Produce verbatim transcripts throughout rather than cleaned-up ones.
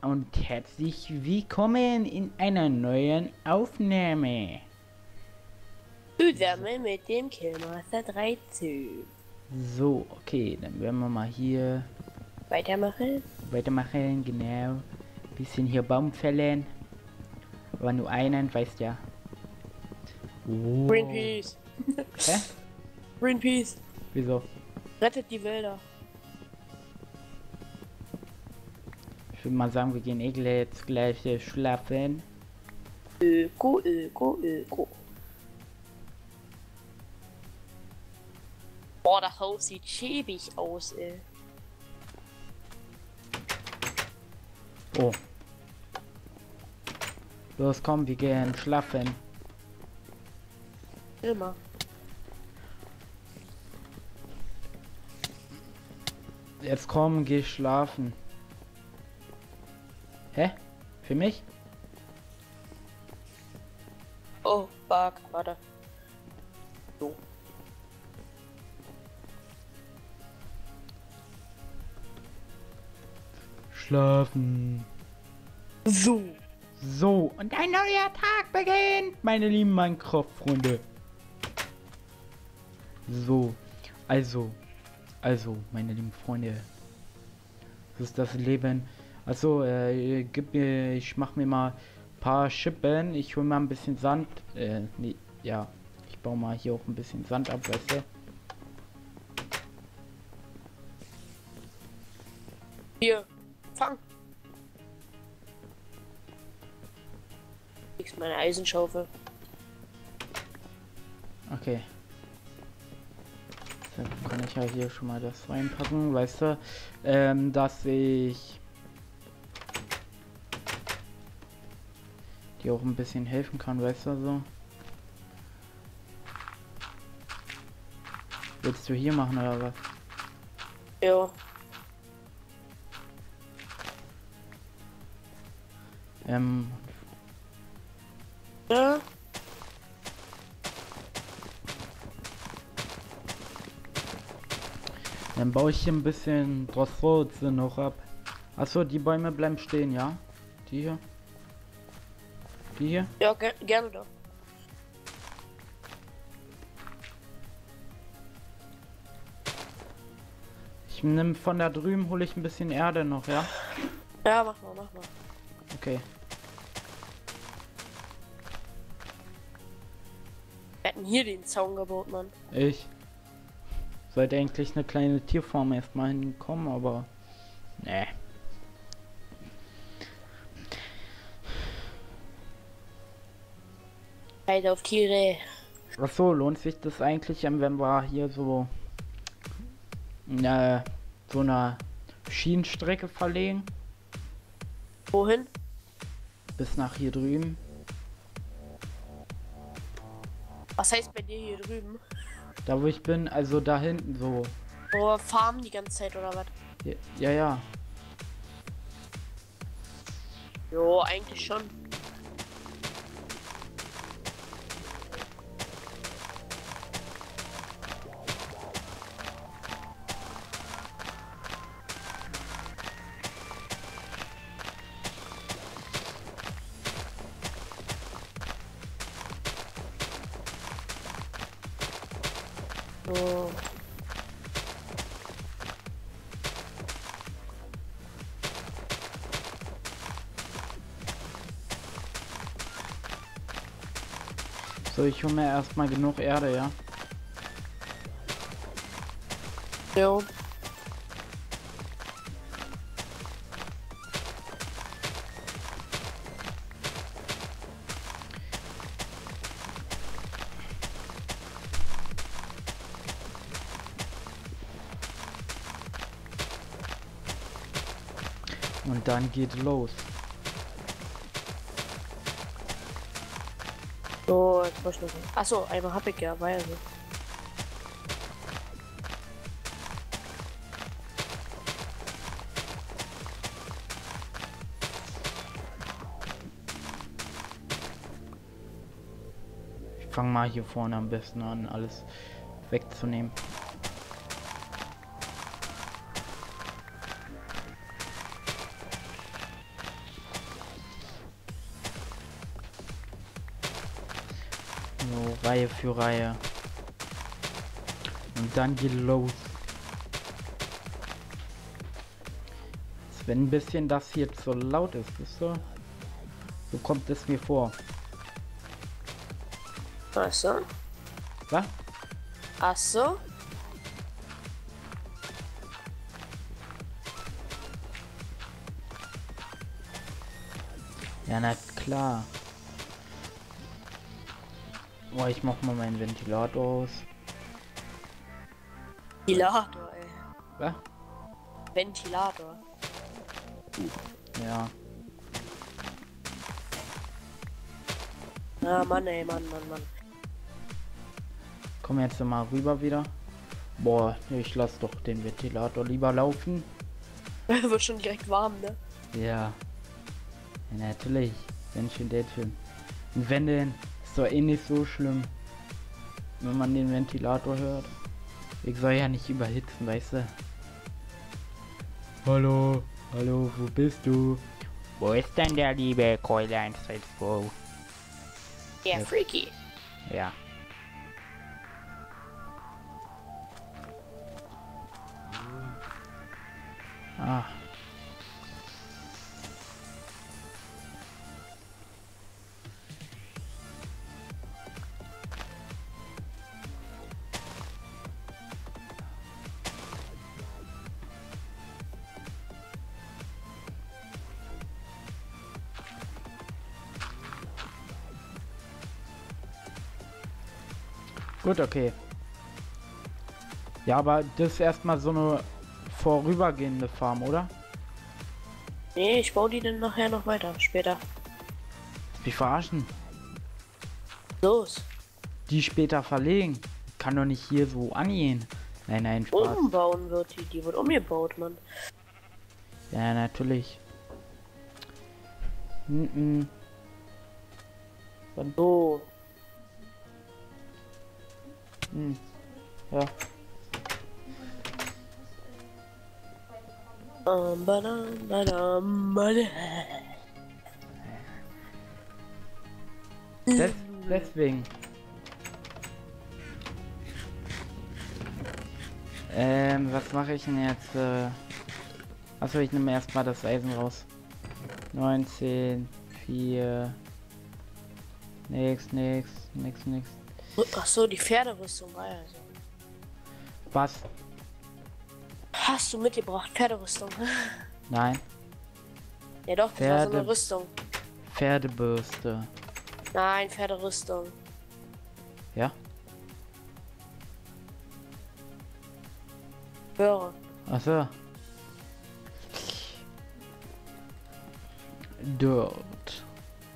und herzlich willkommen in einer neuen Aufnahme. Zusammen mit dem Killmaster dreizehn. So, okay, dann werden wir mal hier Weitermachen. weitermachen, genau. Bisschen hier Baum fällen. Aber nur einen, weißt ja. Wow. Greenpeace. Hä? Greenpeace. Wieso? Rettet die Wälder. Ich würde mal sagen, wir gehen eh jetzt gleich äh, schlafen. Öko, Öko, Öko. Boah, das Haus sieht schäbig aus, ey. Oh. Los, komm, wir gehen schlafen. Immer. Jetzt komm, geh schlafen. Hä? Für mich? Oh, fuck, warte. So. Schlafen. So. So, und ein neuer Tag beginnt, meine lieben Minecraft-Freunde. So, also, also, meine lieben Freunde. Das ist das Leben. Also, äh, gib mir, ich mach mir mal ein paar Schippen. Ich hol mal ein bisschen Sand. Äh, nee, ja, ich baue mal hier auch ein bisschen Sand ab, weißt du? Hier, fang. Kriegst meine Eisenschaufel. Okay. Dann kann ich ja hier schon mal das reinpacken, weißt du, ähm, dass ich dir auch ein bisschen helfen kann, weißt du, so. Willst du hier machen oder was? Ja. Ähm, Ja. dann baue ich hier ein bisschen Drosselwurzel noch ab. Achso, die Bäume bleiben stehen, ja? Die hier? Die hier? Ja, ger gerne doch. Ich nehme von da drüben, hole ich ein bisschen Erde noch, ja? Ja, mach mal, mach mal. Okay. Wir hatten hier den Zaun gebaut, Mann. Ich sollte eigentlich eine kleine Tierform erstmal hinkommen, aber ne. Halt auf Tiere. Ach so, lohnt sich das eigentlich, ähm, wenn wir hier so äh, so eine Schienenstrecke verlegen Wohin? bis nach hier drüben? Was heißt bei dir hier drüben? Da wo ich bin, also da hinten so. Oh, farmen die ganze Zeit oder was? Ja, ja, ja. Jo, eigentlich schon. So. So, ich hole mir erstmal genug Erde, ja. Jo. Und dann geht los. So, jetzt muss ich noch. Achso, einmal hab ich ja, war ja so. Ich fange mal hier vorne am besten an, alles wegzunehmen. So, Reihe für Reihe. Und dann geht los. Wenn ein bisschen das hier zu laut ist, ist so, so kommt es mir vor. Ach so. Was? Ach so. Ja, na klar. Oh, ich mach mal meinen Ventilator aus. Ventilator, ey. Was? Ventilator. Ja. Ah, Mann, ey, Mann, Mann, Mann. Komm jetzt mal rüber wieder. Boah, ich lass doch den Ventilator lieber laufen. Wird schon direkt warm, ne? Ja. Ja, natürlich. Wenn schon der Film. Und wenn denn, ist doch eh nicht so schlimm, wenn man den Ventilator hört. Ich soll ja nicht überhitzen, weißt du? Hallo, hallo, wo bist du? Wo ist denn der liebe Keule eins zwei zwei? Ja, Ja. freaky. Ja. Ah. Gut, okay. Ja, aber das ist erstmal so eine vorübergehende Farm, oder? Nee, ich baue die dann nachher noch weiter, später. Die verarschen. Los. Die später verlegen. Kann doch nicht hier so angehen. Nein, nein, Spaß. Umbauen wird die, die wird umgebaut, Mann. Ja, natürlich. Mhm. So. Hm. Ja. Um, badam, badam, badam. Des deswegen. Ähm, was mache ich denn jetzt? Äh Achso, ich nehme erstmal das Eisen raus. neunzehn, vier. Nix, nix, nix, nix. Ach so, die Pferderüstung war ja so. Was? Hast du mitgebracht, Pferderüstung? Nein. Ja doch, das war so eine Pferde- Rüstung. Pferdebürste. Nein, Pferderüstung. Ja? Höre. Achso. Dort.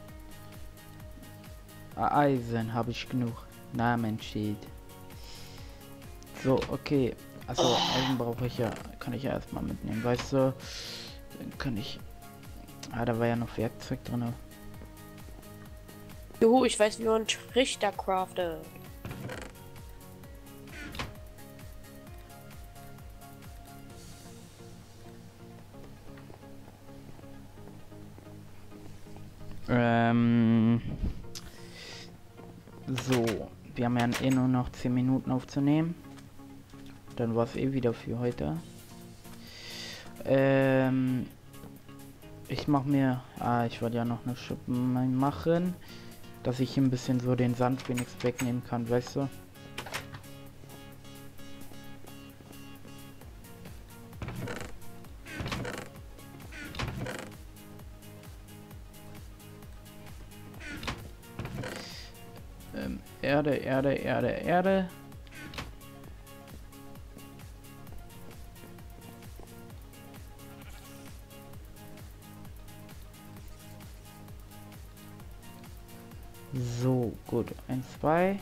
Eisen habe ich genug. Namensschild. So, okay. Also Eisen brauche ich ja. Kann ich ja erstmal mitnehmen, weißt du? Dann kann ich. Ah, da war ja noch Werkzeug drin. Juhu, ich weiß, wie man Trichter craftet. Ähm. So, wir haben ja eh nur noch zehn Minuten aufzunehmen. Dann war es eh wieder für heute. Ähm. Ich mache mir. Ah, ich wollte ja noch eine Schippe machen. Dass ich ein bisschen so den Sand wenigstens wegnehmen kann, weißt du? Ähm, Erde, Erde, Erde, Erde. So, gut. Ein, zwei.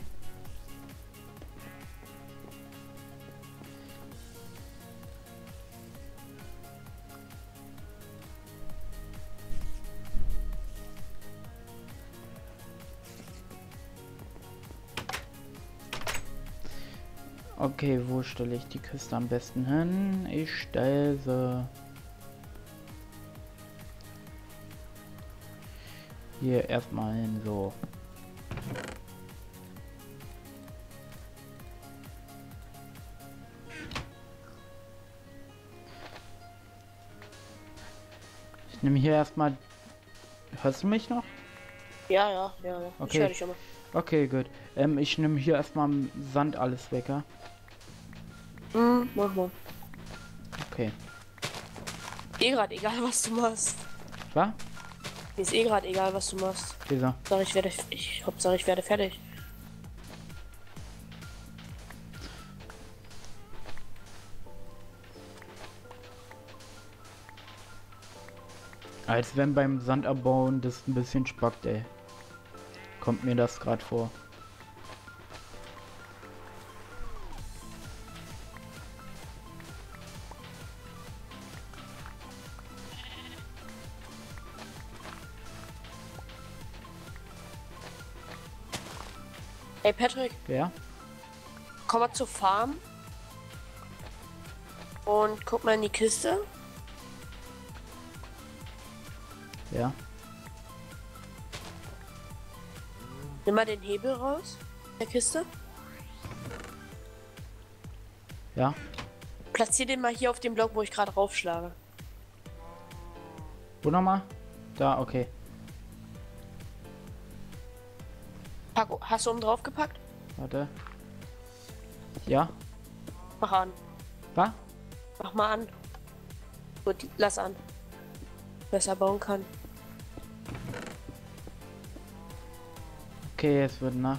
Okay, wo stelle ich die Kiste am besten hin? Ich stelle sie hier erstmal hin, so. Ich nehme hier erstmal. Hörst du mich noch? Ja, ja, ja, ja. Okay. Ich höre dich immer. Okay, gut. Ähm, ich nehme hier erstmal Sand alles weg, ja? Hm, mach mal. Okay. Eh grad egal, was du machst. Was? Mir ist eh gerade egal, was du machst. Wieso? Sag ich werde ich Hauptsache ich werde fertig. Als wenn beim Sandabbauen das ein bisschen spackt, ey. Kommt mir das gerade vor. Hey Patrick, Ja? komm mal zur Farm. Und guck mal in die Kiste. Ja. Nimm mal den Hebel raus. Der Kiste. Ja. Platzier den mal hier auf dem Block, wo ich gerade raufschlage. Wo nochmal? Da, okay. Pack, hast du oben drauf gepackt? Warte. Ja? Mach an. Was? Mach mal an. Gut, lass an. Besser bauen kann. Okay, es wird Nacht.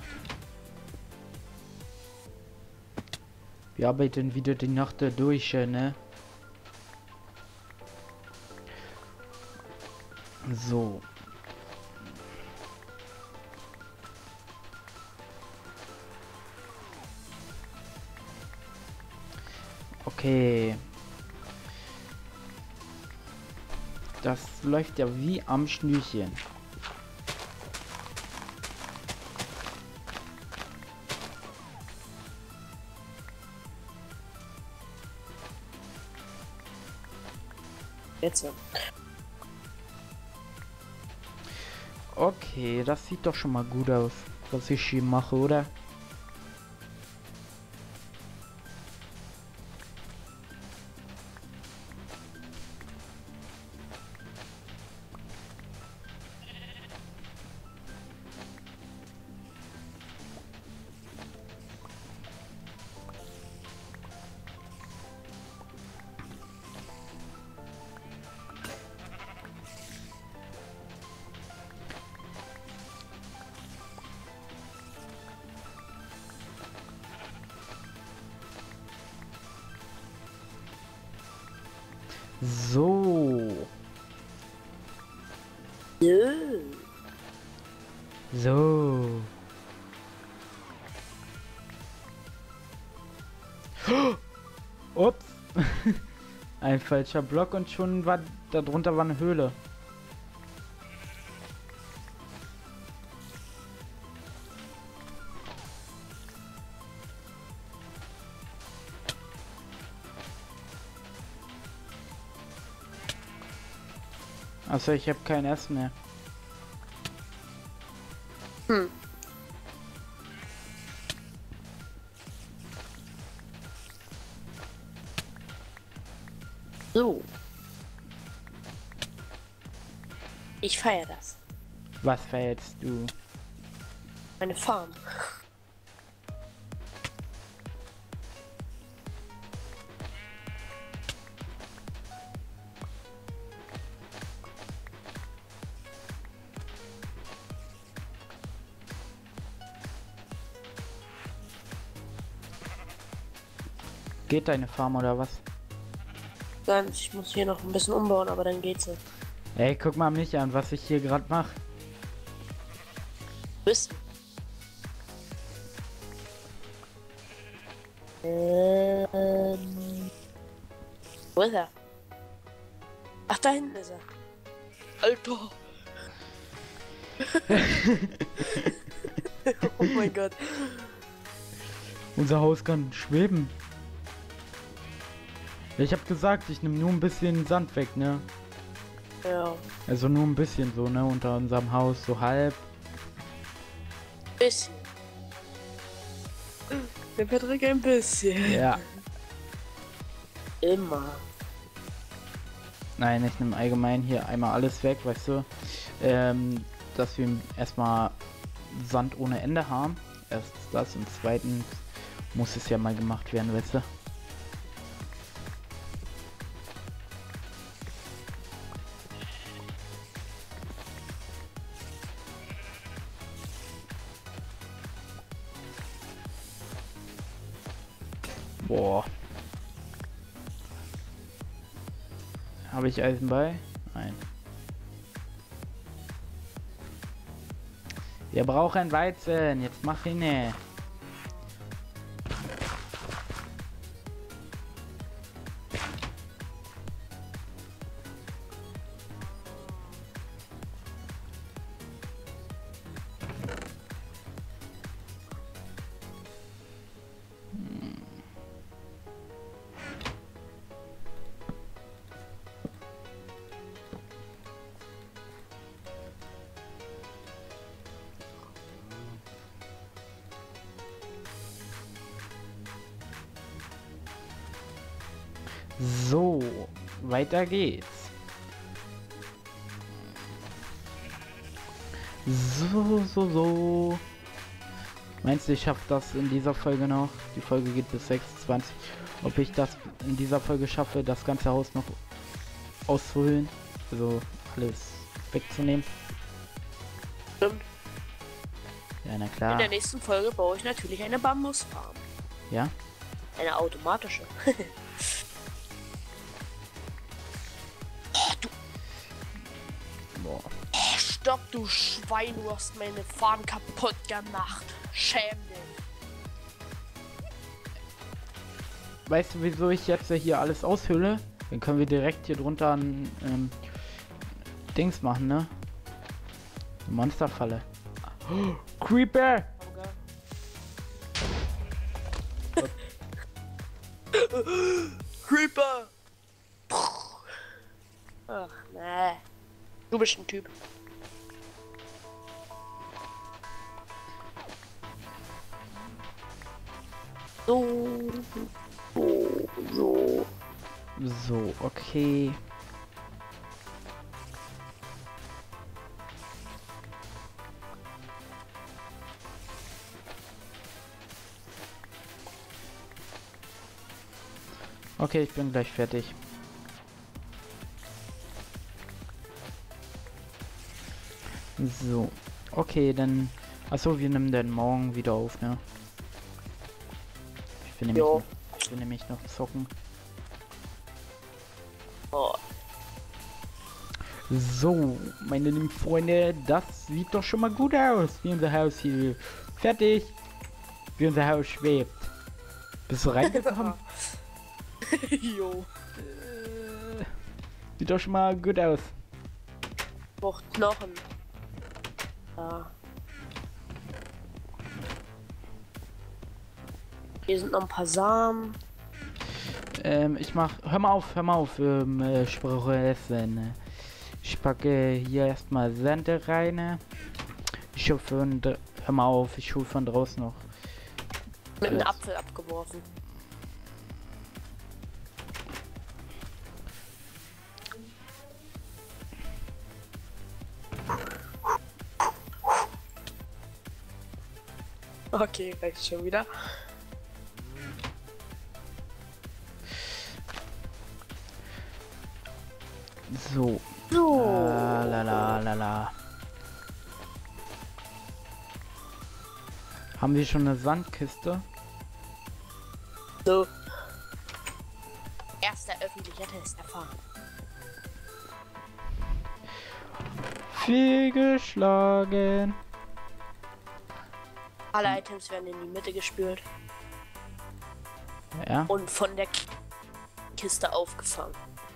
Wir arbeiten wieder die Nacht da durch, ne? So. Okay. Das läuft ja wie am Schnürchen. Jetzt. Okay, das sieht doch schon mal gut aus, was ich hier mache, oder? So. Nö. So. Ups. Ein falscher Block und schon war darunter war eine Höhle. Also ich habe kein Essen mehr. Hm. So. Ich feiere das. Was feierst du? Meine Farm. Geht deine Farm oder was? Ganz, ich muss hier noch ein bisschen umbauen, aber dann geht's ja. Ey, guck mal mich an, was ich hier gerade mache. Bist Ähm. Wo ist er? Ach, da hinten ist er. Alter. Oh mein Gott. Unser Haus kann schweben. Ich habe gesagt, ich nehme nur ein bisschen Sand weg, ne? Ja. Also nur ein bisschen so, ne? Unter unserem Haus, so halb. Bisschen. Der Patrick ein bisschen. Ja. Immer. Nein, ich nehme allgemein hier einmal alles weg, weißt du. Ähm, dass wir erstmal Sand ohne Ende haben. Erst das und zweitens muss es ja mal gemacht werden, weißt du. Boah. Habe ich Eisen bei? Nein. Wir brauchen Weizen. Jetzt mach ihn. Ne. So, weiter geht's. So, so, so. Meinst du, ich schaffe das in dieser Folge noch? Die Folge geht bis sechsundzwanzig. Ob ich das in dieser Folge schaffe, das ganze Haus noch auszuhöhlen? Also alles wegzunehmen? Stimmt. Ja, na In klar. der nächsten Folge baue ich natürlich eine Bambusfarm. Ja? Eine automatische. Oh, du. Boah. Oh, stopp, du Schwein, du hast meine Farm kaputt gemacht. Schäm dich. Weißt du, wieso ich jetzt hier alles aushöhle? Dann können wir direkt hier drunter ein ähm, Dings machen, ne? Eine Monsterfalle. Oh, Creeper! Creeper! Ach, nee. Du bist ein Typ. So. So. So. So, okay. Okay, ich bin gleich fertig. So, okay, dann... Achso, wir nehmen dann morgen wieder auf, ne? Ich will nämlich, Jo. noch, ich will nämlich noch zocken. Oh. So, meine lieben Freunde, das sieht doch schon mal gut aus, wie unser Haus hier fertig, wie unser Haus schwebt. Bist du reingekommen? Jo. äh, sieht doch schon mal gut aus. Braucht Knochen. Ja. Hier sind noch ein paar Samen. Ähm, ich mach, hör mal auf, hör mal auf, ähm, äh, Sprache essen. Ich packe hier erstmal Sand rein. Ich hole von, dr- hör mal auf, ich hole von draußen noch. Mit einem alles. Apfel abgeworfen. Okay, reicht schon wieder. So. So. La la la la la. Haben wir schon eine Sandkiste? So. Erster öffentlicher Test erfahren. Fehlgeschlagen. Alle Items werden in die Mitte gespült Ja. und von der K Kiste aufgefangen.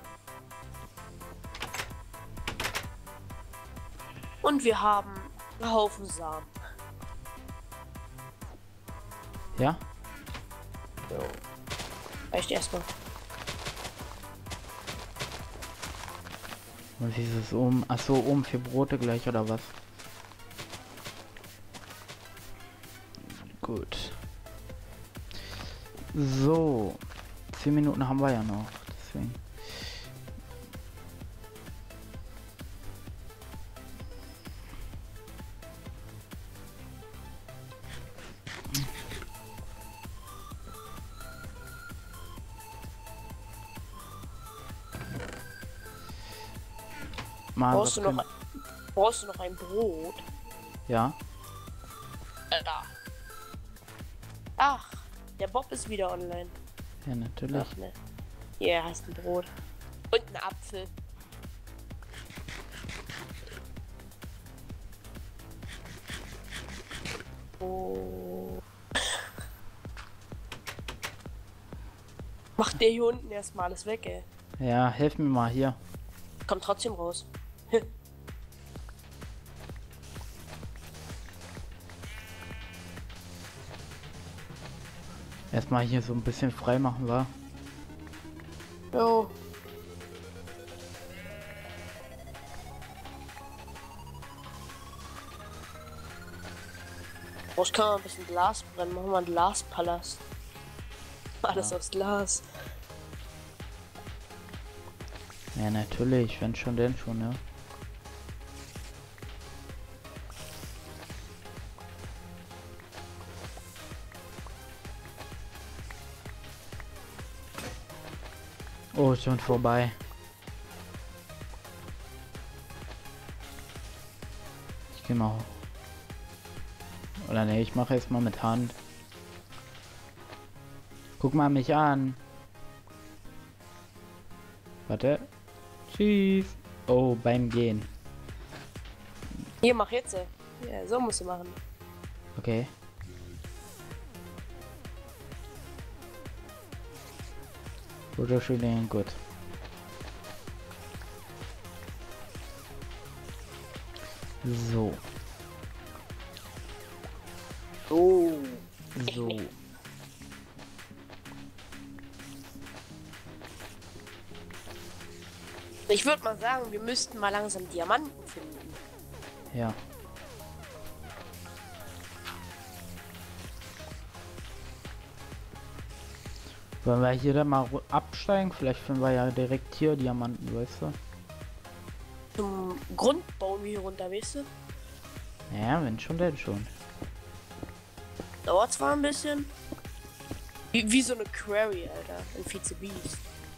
Und wir haben einen Haufen Samen. Ja. Reicht erstmal. Und wie ist es oben? Achso, oben für Brote gleich oder was? Gut. So. Zehn Minuten haben wir ja noch. Deswegen. Mal, Brauchst du was noch, können- brauchst du noch ein Brot? Ja. Äh, da. Ach, der Bob ist wieder online. Ja, natürlich. Ach, ne. Hier hast ein Brot. Und einen Apfel. Oh. Macht der hier unten erstmal alles weg, ey. Ja, helf mir mal hier. Kommt trotzdem raus. Erstmal hier so ein bisschen frei machen, wa? Jo. Oh, ich kann mal ein bisschen Glas brennen. Machen wir einen Glaspalast. Alles Ja. aus Glas. Ja, natürlich, wenn schon, denn schon, ja. Oh, schon vorbei. Ich geh mal hoch. Oder ne, ich mache jetzt mal mit Hand. Guck mal mich an. Warte. Tschüss. Oh, beim Gehen. Hier, mach jetzt. Ja, so musst du machen. Okay. Oder schön, gut. So. Oh. So. Ich würde mal sagen, wir müssten mal langsam Diamanten finden. Ja. Wollen wir hier dann mal ru- absteigen? Vielleicht finden wir ja direkt hier Diamanten, weißt du? Zum Grund bauen wir hier runter, weißt du? Ja, wenn schon, denn schon. Dauert zwar ein bisschen. Wie, wie so eine Quarry, Alter. Ein Vize Beast.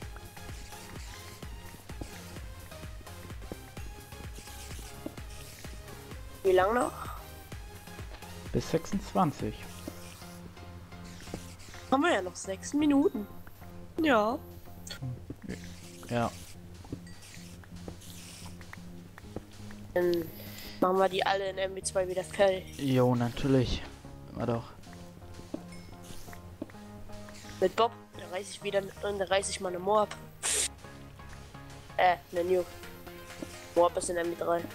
Wie lang noch? Bis sechsundzwanzig. Haben wir ja noch sechs Minuten. Ja. Ja. Dann machen wir die alle in M W zwei wieder fertig. Jo, natürlich. War doch. Mit Bob, da reiß ich wieder, dann reiß ich mal eine Moab. Äh, ne New. Moab ist in M W drei.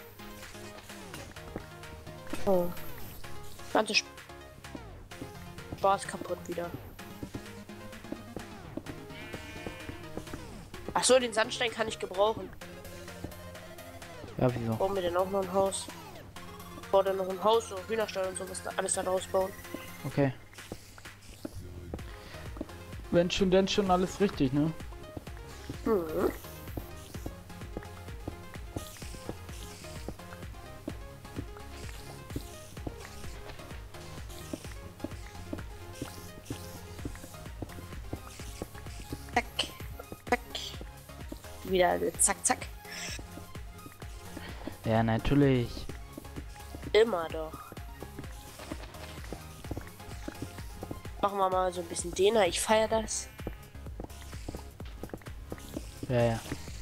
Oh. Ganze Sp Spaß kaputt wieder. Ach so, den Sandstein kann ich gebrauchen. Ja, wieso? Bauen wir denn auch noch ein Haus? Bau dann noch ein Haus, so Hühnerstall und sowas, da alles da rausbauen. Okay. Wenn schon, denn schon alles richtig, ne? Mhm. Zack, zack. Wieder zack, zack. Ja, natürlich. Immer doch. Machen wir mal so ein bisschen Dena, ich feiere das. Ja, ja.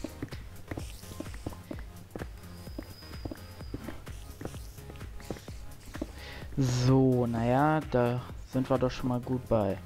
So, naja, da sind wir doch schon mal gut bei.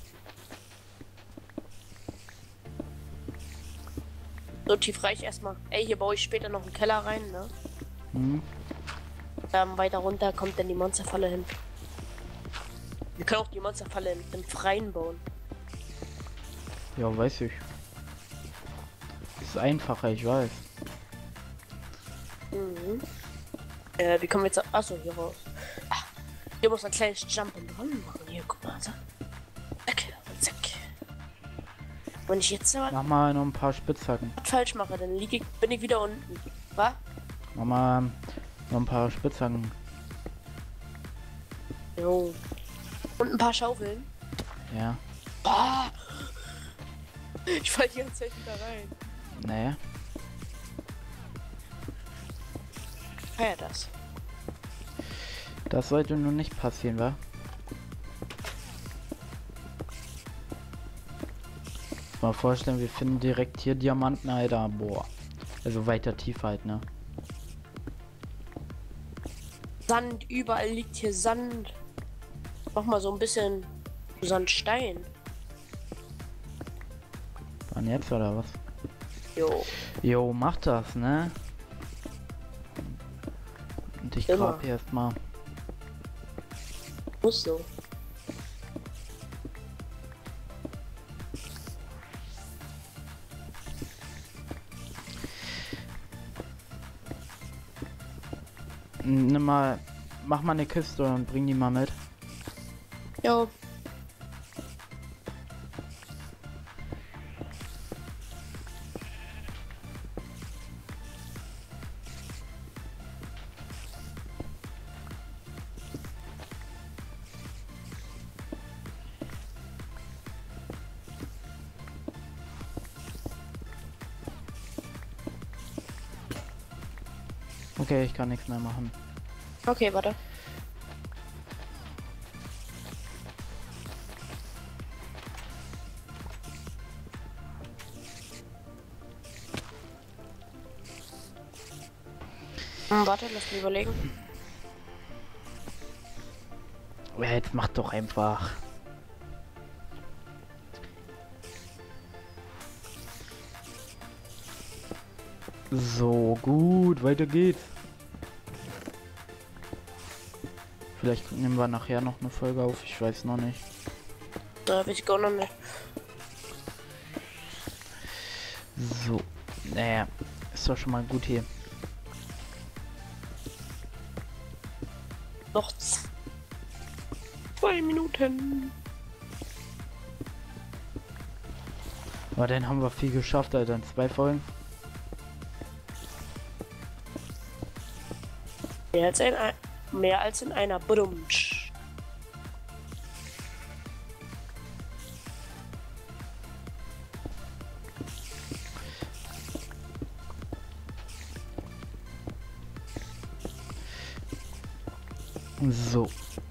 So tief reich erstmal. Ey, hier baue ich später noch einen Keller rein, ne? Hm? Ähm, weiter runter kommt dann die Monsterfalle hin. Wir können auch die Monsterfalle im, im Freien bauen. Ja, weiß ich. Ist einfacher, ich weiß. Mhm. Äh, wie kommen wir jetzt... Achso, hier raus. Ach, hier muss ein kleines Jump and Run machen. Hier, guck mal. So. Zack, zack. Wenn ich jetzt aber Mach mal noch ein paar Spitzhacken. was falsch mache, dann liege ich, bin ich wieder unten. Was? Mach mal noch ein paar Spitzhacken. Jo. Und ein paar Schaufeln. Ja. Boah. Ich fall die ganze Zeit wieder rein. Naja. feier das. Das sollte nun nicht passieren, wa? Mal vorstellen, wir finden direkt hier Diamanten, Alter. Boah. Also weiter tief halt, ne? Sand, überall liegt hier Sand. Mach mal so ein bisschen Sandstein. Wann jetzt oder was? Jo. Jo, mach das, ne? Und ich Immer. grab hier erstmal. Muss so. Nimm mal, mach mal eine Kiste und bring die mal mit. Jo. Okay, ich kann nichts mehr machen. Okay, warte. Hm, warte, lass mich überlegen. Ja, jetzt mach doch einfach. So, gut, weiter geht's. Vielleicht nehmen wir nachher noch eine Folge auf, ich weiß noch nicht. Da weiß ich auch noch nicht. So, naja, ist doch schon mal gut hier. Noch zwei Minuten. Aber dann haben wir viel geschafft, Alter, in zwei Folgen. Mehr als, ein, mehr als in einer. Brumsch. So.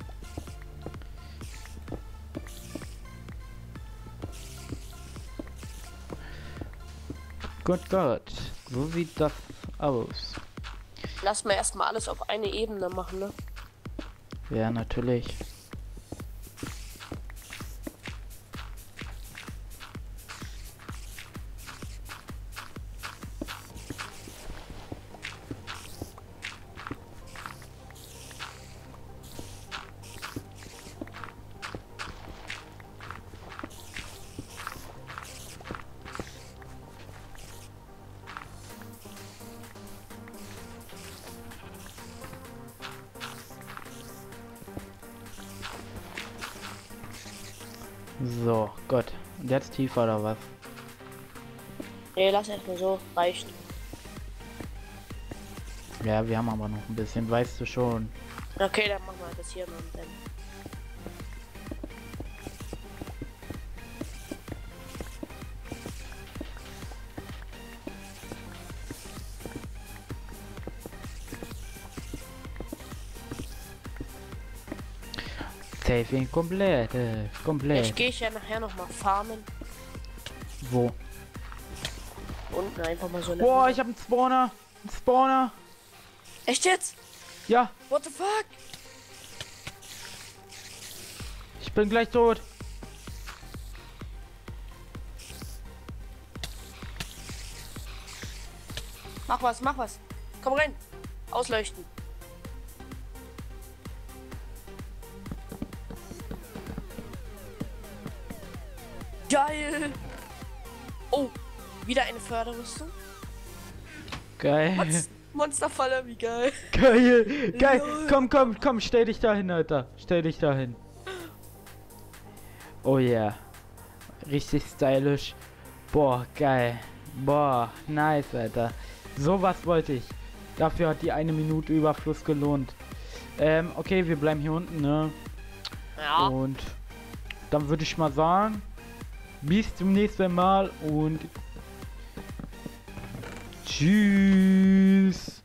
Gut, Gott. So sieht das aus. Lass mal erstmal alles auf eine Ebene machen, ne? Ja, natürlich. So, Gott. Und jetzt tiefer oder was? Nee, lass erstmal so. Reicht. Ja, wir haben aber noch ein bisschen, weißt du schon. Okay, dann machen wir das hier mal dann. Saving komplett, äh, komplett. Ich gehe ja nachher noch mal farmen. Wo? Unten einfach mal so eine. Boah, ich habe einen Spawner. Einen Spawner. Echt jetzt? Ja, What the fuck? ich bin gleich tot. Mach was, mach was. Komm rein. Ausleuchten. Geil. Oh, wieder eine Förderrüstung. Geil. Monst Monsterfalle, wie geil. Geil. Geil. Lol. Komm, komm, komm, stell dich dahin, Alter. Stell dich dahin. Oh ja. Yeah. Richtig stylisch. Boah, geil. Boah, nice, Alter. Sowas wollte ich. Dafür hat die eine Minute Überfluss gelohnt. Ähm, okay, wir bleiben hier unten, ne? Ja. Und dann würde ich mal sagen, bis zum nächsten Mal und tschüss.